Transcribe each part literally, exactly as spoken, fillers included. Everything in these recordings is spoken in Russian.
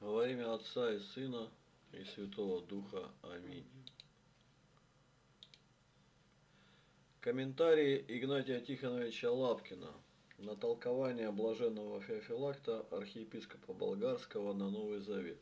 Во имя Отца и Сына и Святого Духа. Аминь. Комментарий Игнатия Тихоновича Лапкина на толкование блаженного Феофилакта, архиепископа Болгарского, на Новый Завет.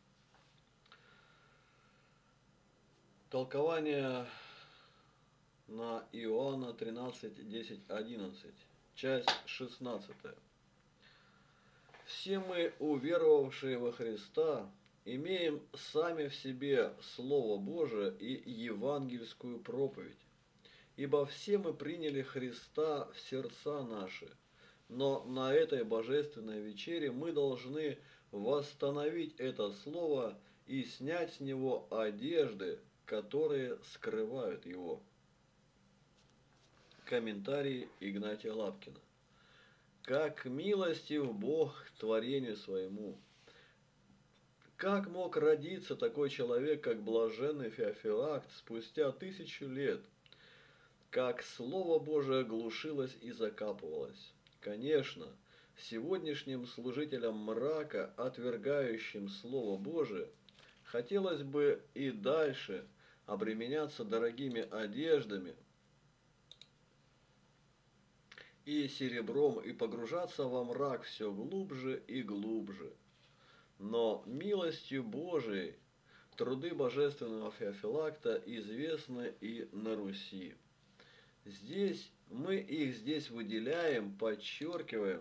Толкование на Иоанна тринадцать, десять, одиннадцать. Часть шестнадцатая. Все мы, уверовавшие во Христа, имеем сами в себе Слово Божие и евангельскую проповедь. Ибо все мы приняли Христа в сердца наши, но на этой божественной вечере мы должны восстановить это Слово и снять с него одежды, которые скрывают его. Комментарий Игнатия Лапкина. Как милостив Бог к творению своему! Как мог родиться такой человек, как блаженный Феофилакт, спустя тысячу лет? Как Слово Божие глушилось и закапывалось? Конечно, сегодняшним служителям мрака, отвергающим Слово Божие, хотелось бы и дальше обременяться дорогими одеждами и серебром и погружаться во мрак все глубже и глубже. Но милостью Божией труды божественного Феофилакта известны и на Руси. Здесь мы их здесь выделяем, подчеркиваем,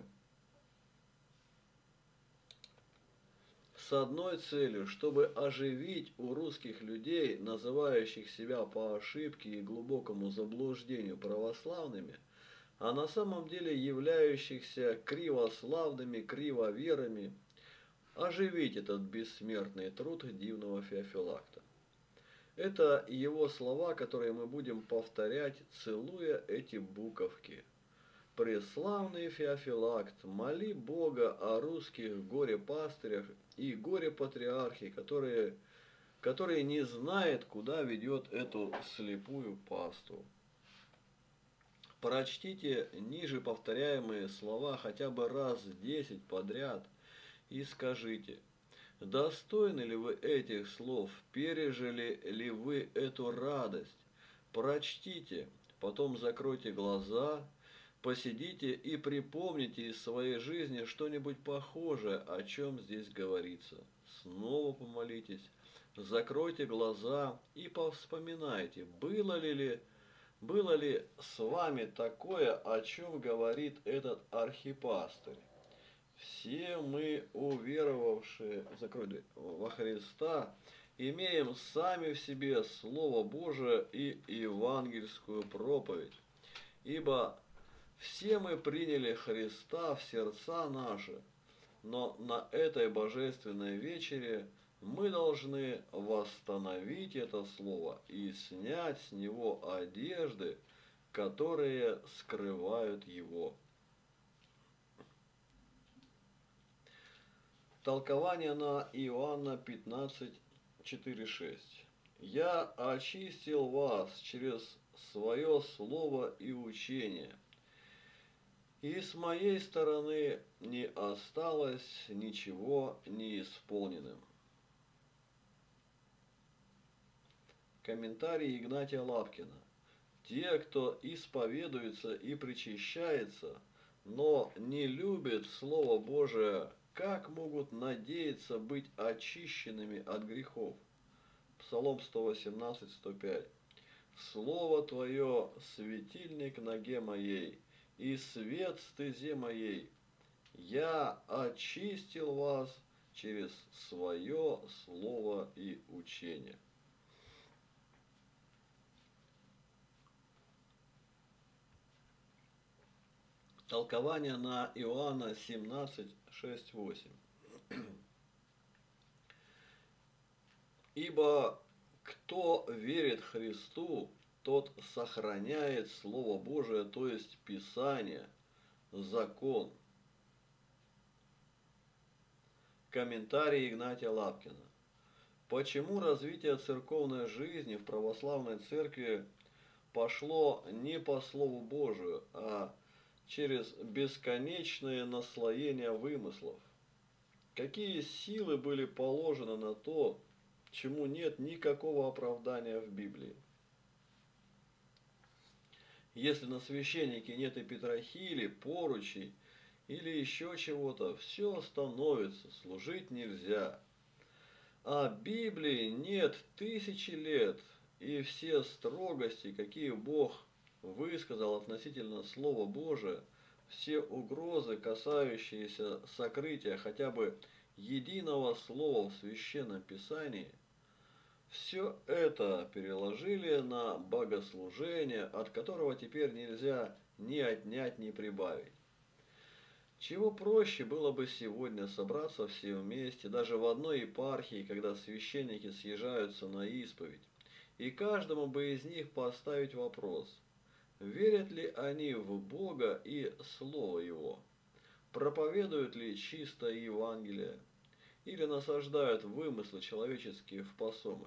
с одной целью, чтобы оживить у русских людей, называющих себя по ошибке и глубокому заблуждению православными, а на самом деле являющихся кривославными, кривоверами, оживить этот бессмертный труд дивного Феофилакта. Это его слова, которые мы будем повторять, целуя эти буковки. Преславный Феофилакт, моли Бога о русских горе-пастырях и горе-патриархе, которые, которые не знают, куда ведет эту слепую пасту. Прочтите ниже повторяемые слова хотя бы раз десять подряд и скажите: достойны ли вы этих слов? Пережили ли вы эту радость? Прочтите, потом закройте глаза, посидите и припомните из своей жизни что-нибудь похожее, о чем здесь говорится. Снова помолитесь, закройте глаза и повспоминайте, было ли, ли, было ли с вами такое, о чем говорит этот архипастырь. Все мы, уверовавшие закрой, во Христа, имеем сами в себе Слово Божие и евангельскую проповедь. Ибо все мы приняли Христа в сердца наши, но на этой божественной вечере мы должны восстановить это Слово и снять с него одежды, которые скрывают его. Толкование на Иоанна пятнадцать, четыре, шесть. «Я очистил вас через свое слово и учение, и с моей стороны не осталось ничего неисполненным». Комментарий Игнатия Лапкина. Те, кто исповедуется и причащается, но не любит Слово Божие, как могут надеяться быть очищенными от грехов? Псалом сто восемнадцать, сто пять. Слово Твое – светильник ноге моей и свет стезе моей. Я очистил вас через свое слово и учение. Толкование на Иоанна семнадцать, шесть, восемь. Ибо кто верит Христу, тот сохраняет Слово Божие, то есть Писание, закон. Комментарий Игнатия Лапкина. Почему развитие церковной жизни в православной церкви пошло не по Слову Божию, а через бесконечные наслоения вымыслов? Какие силы были положены на то, чему нет никакого оправдания в Библии? Если на священнике нет и петрохили, поручей или еще чего-то, все остановится, служить нельзя. А Библии нет тысячи лет, и все строгости, какие Бог высказал относительно Слова Божия, все угрозы, касающиеся сокрытия хотя бы единого слова в Священном Писании, все это переложили на богослужение, от которого теперь нельзя ни отнять, ни прибавить. Чего проще было бы сегодня собраться все вместе, даже в одной епархии, когда священники съезжаются на исповедь, и каждому бы из них поставить вопрос, верят ли они в Бога и Слово Его, проповедуют ли чистое Евангелие, или насаждают вымыслы человеческие в посомах.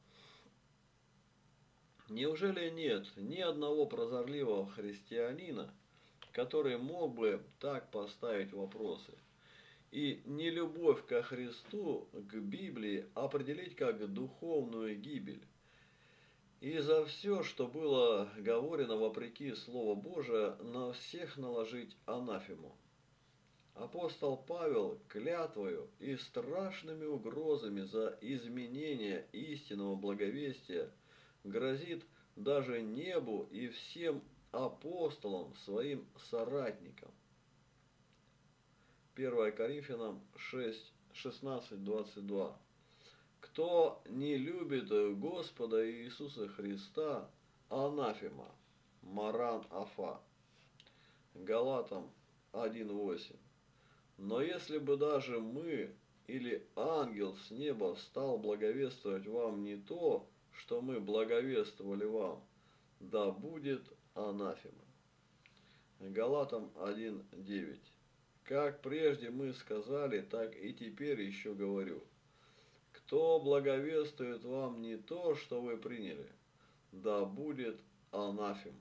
Неужели нет ни одного прозорливого христианина, который мог бы так поставить вопросы, и нелюбовь ко Христу, к Библии определить как духовную гибель, и за все, что было говорено вопреки Слову Божия, на всех наложить анафему? Апостол Павел клятвою и страшными угрозами за изменение истинного благовестия грозит даже небу и всем апостолам, своим соратникам. первое Коринфянам шесть, шестнадцать, двадцать два. Кто не любит Господа Иисуса Христа, анафема, маран афа. Галатам один восемь. Но если бы даже мы или ангел с неба стал благовествовать вам не то, что мы благовествовали вам, да будет анафема. Галатам один девять. Как прежде мы сказали, так и теперь еще говорю. Кто благовествует вам не то, что вы приняли, да будет анафема.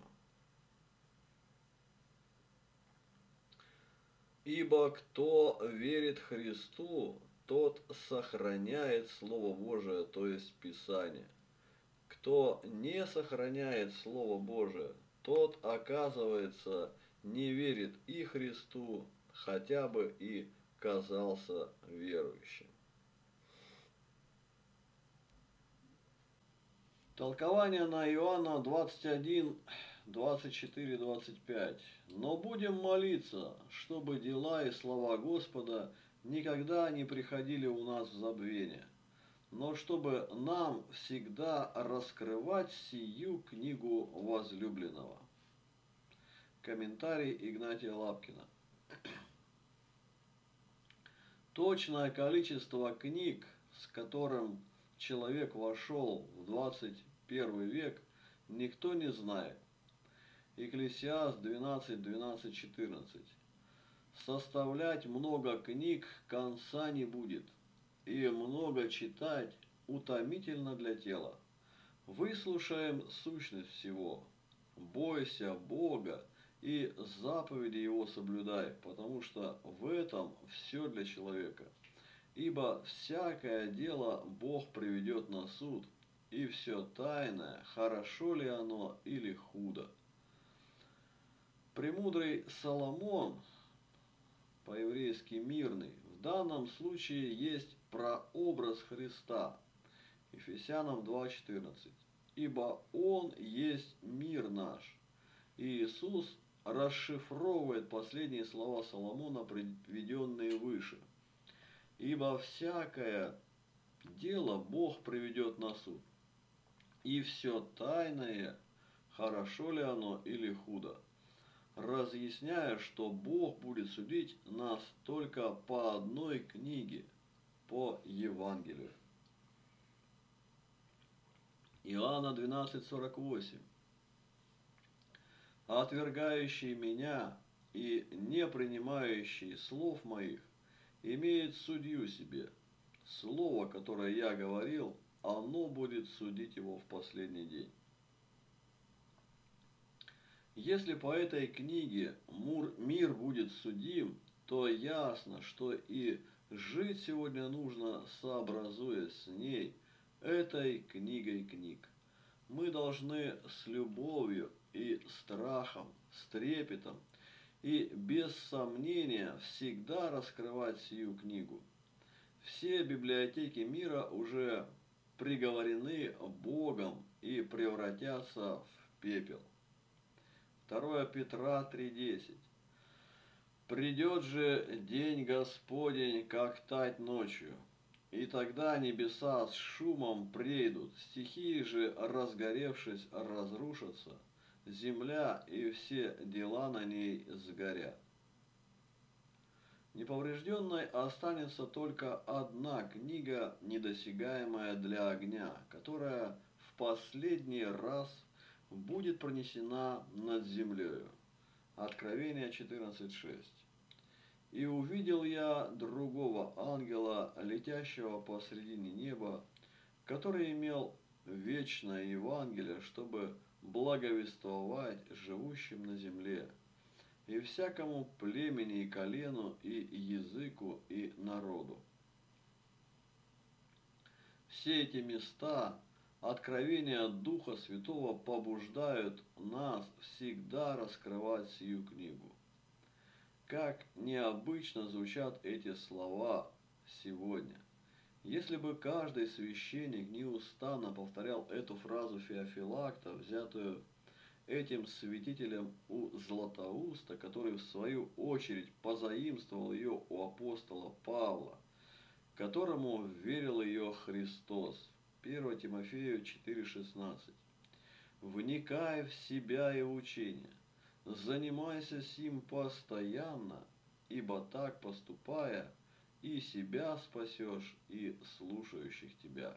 Ибо кто верит Христу, тот сохраняет Слово Божие, то есть Писание. Кто не сохраняет Слово Божие, тот, оказывается, не верит и Христу, хотя бы и казался верующим. Толкование на Иоанна двадцать один, двадцать четыре, двадцать пять. Но будем молиться, чтобы дела и слова Господа никогда не приходили у нас в забвение, но чтобы нам всегда раскрывать сию книгу возлюбленного. Комментарий Игнатия Лапкина. Точное количество книг, с которым человек вошел в двадцать первый век, никто не знает. Екклесиаст двенадцать, двенадцать, четырнадцать. Составлять много книг конца не будет, и много читать утомительно для тела. Выслушаем сущность всего. Бойся Бога и заповеди Его соблюдай, потому что в этом все для человека. Ибо всякое дело Бог приведет на суд, и все тайное, хорошо ли оно или худо. Премудрый Соломон, по-еврейски мирный, в данном случае есть прообраз Христа. Ефесянам два четырнадцать. Ибо Он есть мир наш. И Иисус расшифровывает последние слова Соломона, приведенные выше. Ибо всякое дело Бог приведет на суд. И все тайное, хорошо ли оно или худо, разъясняя, что Бог будет судить нас только по одной книге, по Евангелию. Иоанна двенадцать, сорок восемь. Отвергающий меня и не принимающий слов моих имеет судью себе. Слово, которое я говорил, оно будет судить его в последний день. Если по этой книге мир будет судим, то ясно, что и Жить сегодня нужно, сообразуясь с ней, этой книгой книг. Мы должны с любовью и страхом, с трепетом и без сомнения всегда раскрывать сию книгу. Все библиотеки мира уже приговорены Богом и превратятся в пепел. второе Петра три десять. Придет же день Господень, как тать ночью, и тогда небеса с шумом прейдут, стихии же, разгоревшись, разрушатся, земля и все дела на ней сгорят. Неповрежденной останется только одна книга, недосягаемая для огня, которая в последний раз будет пронесена над землею. Откровение четырнадцать шесть. «И увидел я другого ангела, летящего посредине неба, который имел вечное Евангелие, чтобы благовествовать живущим на земле, и всякому племени и колену, и языку, и народу». Все эти места откровения Духа Святого побуждают нас всегда раскрывать сию книгу. Как необычно звучат эти слова сегодня. Если бы каждый священник неустанно повторял эту фразу Феофилакта, взятую этим святителем у Златоуста, который в свою очередь позаимствовал ее у апостола Павла, которому верил ее Христос. первое Тимофею четыре шестнадцать. «Вникай в себя и в учение, занимайся сим постоянно, ибо так поступая, и себя спасешь, и слушающих тебя».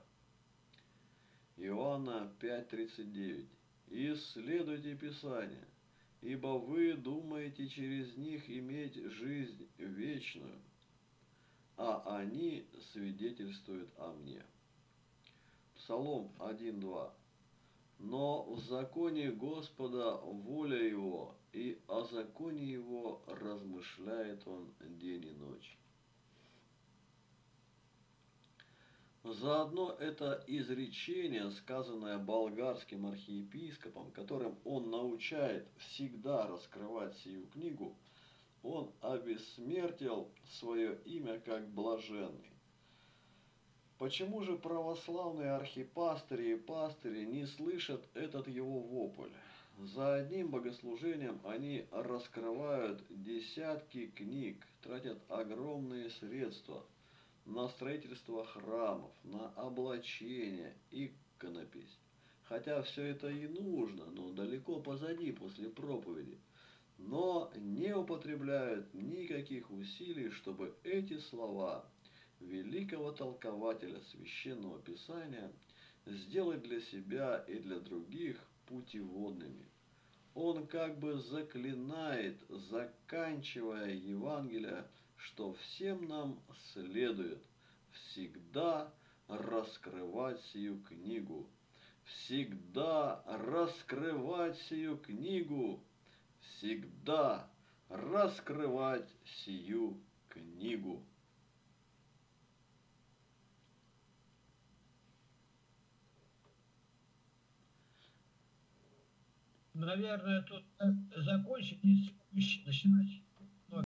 Иоанна пять тридцать девять. «Исследуйте Писания, ибо вы думаете через них иметь жизнь вечную, а они свидетельствуют о мне». Псалом один два. «Но в законе Господа воля его, и о законе его размышляет он день и ночь». Заодно это изречение, сказанное болгарским архиепископом, которым он научает всегда раскрывать сию книгу, он обессмертил свое имя как блаженный. Почему же православные архипастыри и пастыри не слышат этот его вопль? За одним богослужением они раскрывают десятки книг, тратят огромные средства на строительство храмов, на облачение, иконопись. Хотя все это и нужно, но далеко позади после проповеди. Но не употребляют никаких усилий, чтобы эти слова великого толкователя Священного Писания сделать для себя и для других путеводными. Он как бы заклинает, заканчивая Евангелие, что всем нам следует всегда раскрывать сию книгу, всегда раскрывать сию книгу, всегда раскрывать сию книгу. Наверное, тут закончить и начинать.